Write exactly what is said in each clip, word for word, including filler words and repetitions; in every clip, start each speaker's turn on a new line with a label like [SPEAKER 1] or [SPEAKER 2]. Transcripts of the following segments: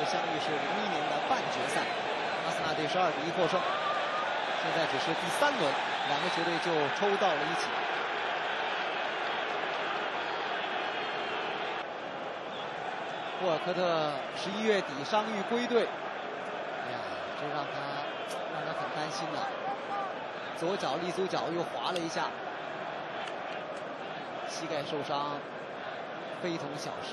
[SPEAKER 1] 相遇是零一年的半决赛，阿森纳队是二比一获胜。现在只是第三轮，两个球队就抽到了一起。沃尔科特十一月底伤愈归队，哎呀，这让他让他很担心呐、啊。左脚立足脚又滑了一下，膝盖受伤，非同小事。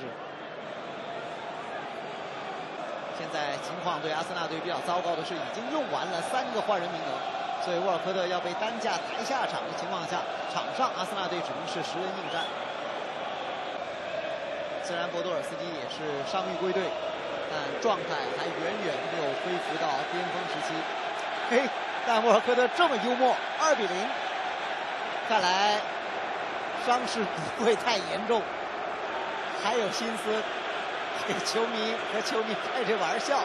[SPEAKER 1] 现在情况对阿森纳队比较糟糕的是，已经用完了三个换人名额，所以沃尔科特要被担架抬下场的情况下，场上阿森纳队只能是十人应战。虽然博多尔斯基也是伤愈归队，但状态还远远没有恢复到巅峰时期。嘿，但沃尔科特这么幽默，二比零，看来伤势不会太严重，还有心思给球迷和球迷开着玩笑，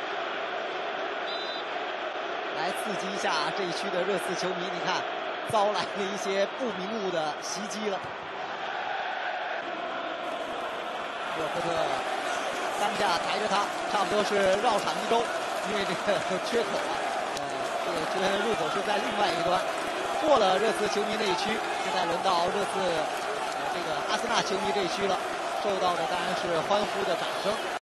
[SPEAKER 1] 来刺激一下这一区的热刺球迷。你看，遭来了一些不明物的袭击了。沃尔科特当下抬着他，差不多是绕场一周，因为这个缺口啊，呃，这个这个入口是在另外一端，过了热刺球迷那一区，现在轮到热刺呃这个阿森纳球迷这一区了，受到的当然是欢呼的掌声。